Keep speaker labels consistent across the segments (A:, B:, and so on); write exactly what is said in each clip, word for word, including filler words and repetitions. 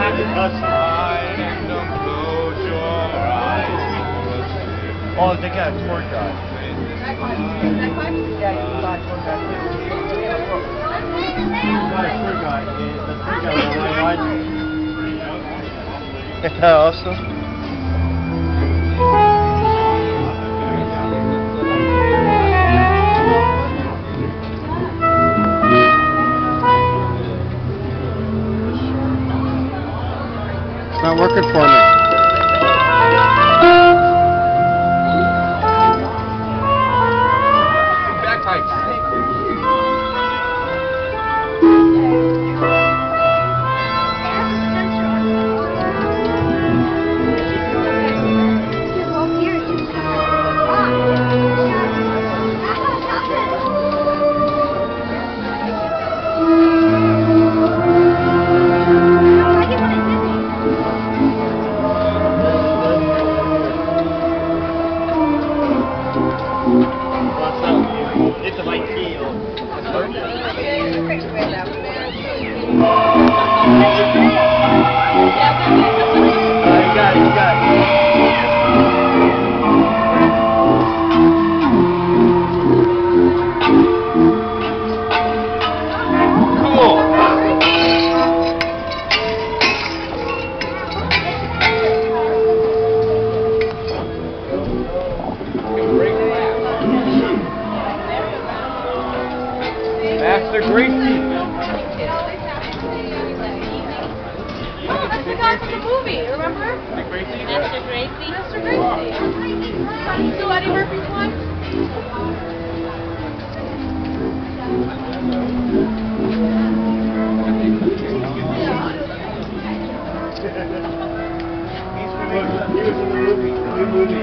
A: Oh, they got a tour guide. Yeah, you can buy a tour guide. Not a tour guide. The tour guide will ride. Isn't that awesome?
B: It's not working for me.
C: Bagpipes.
A: It's a white keel. You got it, you got it.
C: Cool. Master Gracie.
D: Oh, that's the guy from the movie, remember?
C: Master Gracie?
D: Master Gracie. Master Gracie. So Eddie Murphy's one?
A: He was in the movie, the new movie.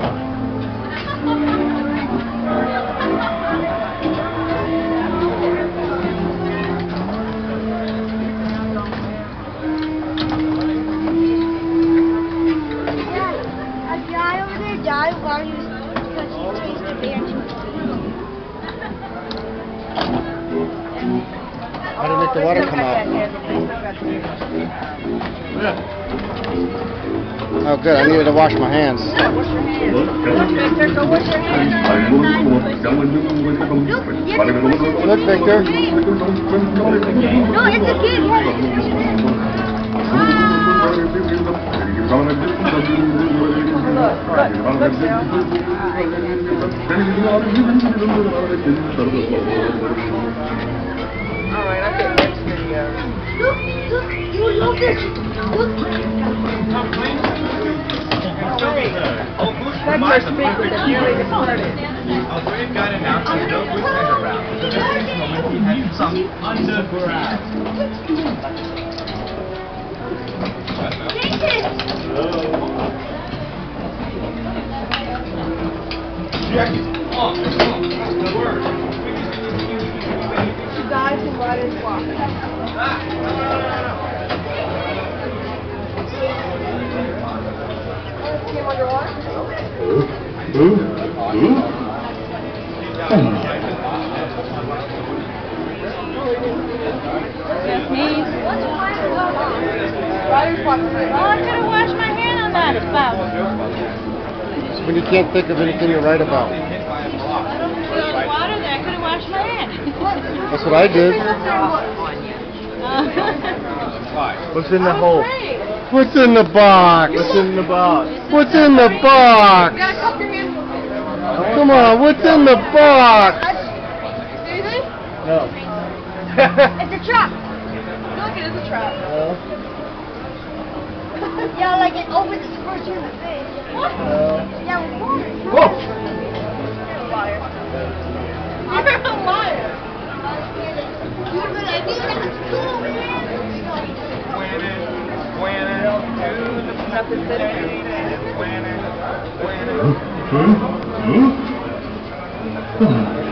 E: Died while he was because he chased a bear to his
B: How to make the water come out? Oh, good. I needed to wash my hands.
E: Wash your hands. Victor, go wash your hands.
B: Look, Victor.
E: No, it's a kid.
A: Alright, I think next video.
E: Look, look, you love this. Look.
C: Oh, Moose
A: That's our
C: reminds us.
A: speaker that nearly departed.
C: A brave guide announced there's no Moose head around. So this next moment he had sunk underground. Jackie, oh, the word.
E: You guys can ride and walk. Came underwater? Riders walk.
D: Oh, I could have washed my hand on that spout.
B: When you can't think of anything to write about.
D: I don't feel the water there. I could have washed my hand.
B: That's what I did.
A: What's in the hole?
B: What's in the box?
A: What's in the box?
B: What's in the box?
E: You gotta cup your hands.
B: Come on, what's in the box?
E: Seriously?
A: No.
E: It's a trap.
D: Look, it is a trap.
A: No.
E: Yeah, like it opens its first in the face. What?
A: No.
E: Yeah, well,
A: Whoa!
E: you're a liar.
D: You're a liar.
E: Dude, but I knew that was cool, man.
A: Nothing to do.
C: Winner, winner, winner.